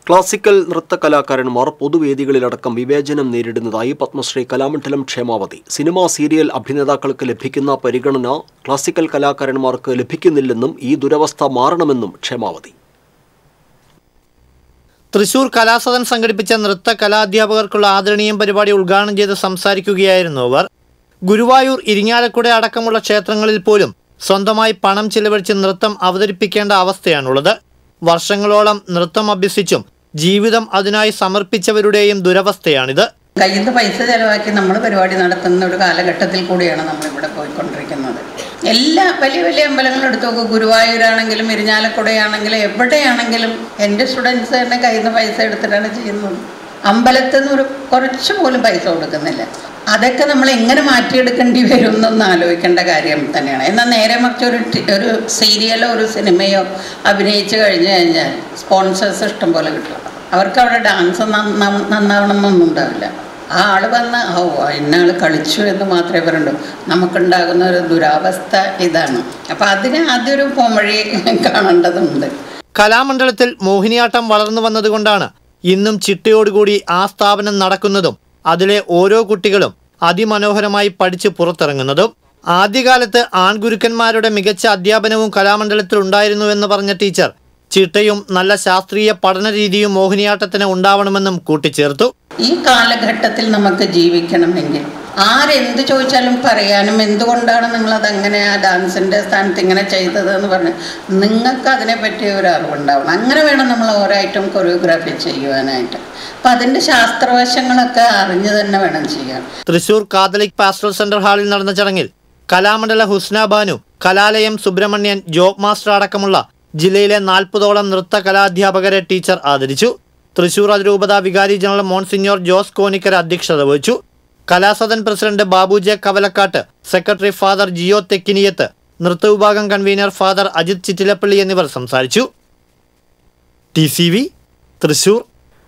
Classical നൃത്തകലാകാരന്മാർ പൊതുവേദികളിലടക്കം വിവേചനം നേരിടുന്നതായി പത്മശ്രീ കലാമണ്ഡലം ക്ഷേമാവതി. സിനിമ, സീരിയൽ അഭിനേതാക്കൾക്ക് ലഭിക്കുന്ന പരിഗണന ക്ലാസിക്കൽ കലാകാരന്മാർക്ക് ലഭിക്കുന്നില്ലെന്നും ഈ ദുരവസ്ഥ മാറണമെന്നും ക്ഷേമാവതി. തൃശൂർ കലാസദൻ സംഘടിപ്പിച്ച നൃത്ത കലാധ്യാപകർക്കുള്ള ആദരണീയം പരിപാടി ഉദ്ഘാടനം ചെയ്ത് സംസാരിക്കുകയായിരുന്നു അവർ. ഗുരുവായൂർ, ഇരിങ്ങാലക്കുട അടക്കമുള്ള ക്ഷേത്രങ്ങളിൽ പോലും സ്വന്തമായി പണം ചിലവഴിച്ച് നൃത്തം അവതരിപ്പിക്കേണ്ട അവസ്ഥയാണുള്ളത്. വർഷങ്ങളോളം നൃത്തം അഭ്യസിച്ചും ജീവിതം അതിനായി സമർപ്പിച്ചവരുടെയും ദുരവസ്ഥയാണിത്. കയ്യിൽ നിന്ന് പൈസ ചെലവാക്കി നമ്മൾ പരിപാടി നടത്തുന്ന ഒരു കാലഘട്ടത്തിൽ കൂടിയാണ് നമ്മളിവിടെ പോയിക്കൊണ്ടിരിക്കുന്നത്. എല്ലാ വലിയ വലിയ അമ്പലങ്ങളും എടുത്തു നോക്കും. ഗുരുവായൂരാണെങ്കിലും ഇരിഞ്ഞാലക്കുടയാണെങ്കിലും എവിടെയാണെങ്കിലും എൻ്റെ സ്റ്റുഡൻസ് തന്നെ കയ്യിൽ നിന്ന് പൈസ എടുത്തിട്ടാണ് ചെയ്യുന്നത്. അമ്പലത്തിൽ നിന്ന് കുറച്ച് പോലും പൈസ കൊടുക്കുന്നില്ല. അതൊക്കെ നമ്മൾ എങ്ങനെ മാറ്റിയെടുക്കേണ്ടി വരും എന്നൊന്ന് ആലോചിക്കേണ്ട കാര്യം തന്നെയാണ്. എന്നാൽ നേരെ മറിച്ച് ഒരു സീരിയലോ ഒരു സിനിമയോ അഭിനയിച്ച് കഴിഞ്ഞാൽ സ്പോൺസേഴ്സ് ഇഷ്ടം പോലെ കിട്ടും. അവർക്ക് അവിടെ ഡാൻസ് നന്നാവണമെന്നൊന്നും ഉണ്ടാവില്ല. ആ ആൾ വന്ന് ഇന്നാൾ കളിച്ചു എന്ന് മാത്രമേ പറയുള്ളൂ. നമുക്കുണ്ടാകുന്ന ഒരു ദുരാവസ്ഥ ഇതാണ്. അപ്പം അതിന് ആദ്യമൊരു പോംവഴി കാണേണ്ടതുണ്ട്. കലാമണ്ഡലത്തിൽ മോഹിനിയാട്ടം വളർന്നു വന്നതുകൊണ്ടാണ് ഇന്നും ചിട്ടയോടുകൂടി ആ സ്ഥാപനം നടക്കുന്നതും അതിലെ ഓരോ കുട്ടികളും അതിമനോഹരമായി പഠിച്ച് പുറത്തിറങ്ങുന്നതും. ആദ്യകാലത്ത് ആൺഗുരുക്കന്മാരുടെ മികച്ച അധ്യാപനവും കലാമണ്ഡലത്തിൽ ഉണ്ടായിരുന്നുവെന്ന് പറഞ്ഞ ടീച്ചർ ചിട്ടയും നല്ല ശാസ്ത്രീയ പഠന രീതിയും മോഹിനിയാട്ടത്തിന് ഉണ്ടാവണമെന്നും കൂട്ടിച്ചേർത്തു. ഈ കാലഘട്ടത്തിൽ നമുക്ക് ജീവിക്കണമെങ്കിൽ ആരെന്ത് ചോദിച്ചാലും പറയാനും എന്തുകൊണ്ടാണ് നിങ്ങളതങ്ങനെ ആ ഡാൻസിൻ്റെ സ്ഥാനത്ത് ഇങ്ങനെ ചെയ്തത് എന്ന് പറഞ്ഞ് നിങ്ങൾക്ക് അതിനെപ്പറ്റി ഒരു അറിവുണ്ടാവണം. അങ്ങനെ വേണം നമ്മൾ ഓരോ ഐറ്റം കൊറിയോഗ്രാഫി ചെയ്യുവാനായിട്ട്. അപ്പം അതിൻ്റെ ശാസ്ത്രവശങ്ങളൊക്കെ അറിഞ്ഞു തന്നെ വേണം ചെയ്യാൻ. തൃശൂർ കാത്തലിക് പാസ്റ്ററൽ സെന്റർ ഹാളിൽ നടന്ന ചടങ്ങിൽ കലാമണ്ഡല ഹുസ്ന ബാനു, കലാലയം സുബ്രഹ്മണ്യൻ, ജോബ് മാസ്റ്റർ അടക്കമുള്ള ജില്ലയിലെ 40ഓളം നൃത്ത കലാധ്യാപകരെ ടീച്ചർ ആദരിച്ചു. തൃശൂർ അതിരൂപത വികാരി ജനറൽ മോൺസിഞ്ഞോർ ജോസ് കോനിക്കര അധ്യക്ഷത വഹിച്ചു. Kalasadan president Babu J Kavalakkatt, secretary father Geo Thekkiniyath, നൃത്തവിഭാഗം കൺവീനർ ഫാദർ അജിത് ചിറ്റിലപ്പള്ളി എന്നിവർ സംസാരിച്ചു. TCV തൃശൂർ.